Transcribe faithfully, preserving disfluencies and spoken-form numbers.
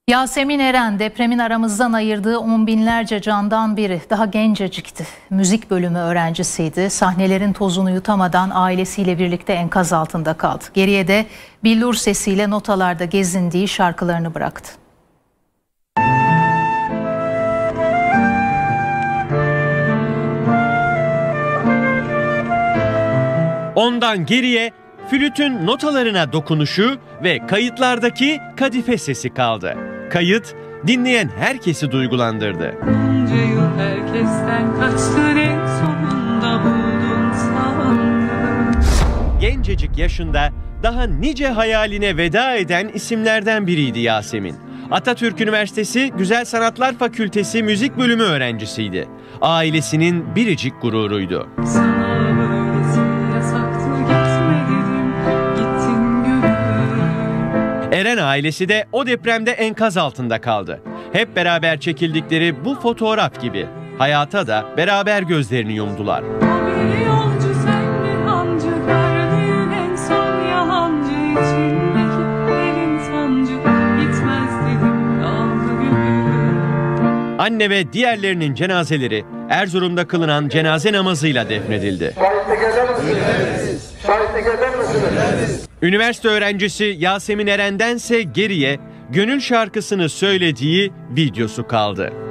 Yasemin Eren depremin aramızdan ayırdığı on binlerce candan biri. Daha gencecikti. Müzik bölümü öğrencisiydi. Sahnelerin tozunu yutamadan ailesiyle birlikte enkaz altında kaldı. Geriye de billur sesiyle notalarda gezindiği şarkılarını bıraktı. Ondan geriye flütün notalarına dokunuşu ve kayıtlardaki kadife sesi kaldı. Kayıt dinleyen herkesi duygulandırdı. Bunca yıl herkesten kaçtın, en sonunda buldun sandım. Gencecik yaşında daha nice hayaline veda eden isimlerden biriydi Yasemin. Atatürk Üniversitesi Güzel Sanatlar Fakültesi Müzik Bölümü öğrencisiydi. Ailesinin biricik gururuydu. Sana böylesi yasaktı, gitme dedim, gittin gönül. Eren ailesi de o depremde enkaz altında kaldı. Hep beraber çekildikleri bu fotoğraf gibi hayata da beraber gözlerini yumdular. Bir yolcu sen mi hancı, gördüğün en son yalancı, içindeki elin sancı, gitmez dedim, aldı gönül. Anne ve diğerlerinin cenazeleri Erzurum'da kılınan cenaze namazıyla defnedildi. Şahitlik eder misiniz? Şahitlik eder misiniz? Üniversite öğrencisi Yasemin Eren'dense geriye gönül şarkısını söylediği videosu kaldı.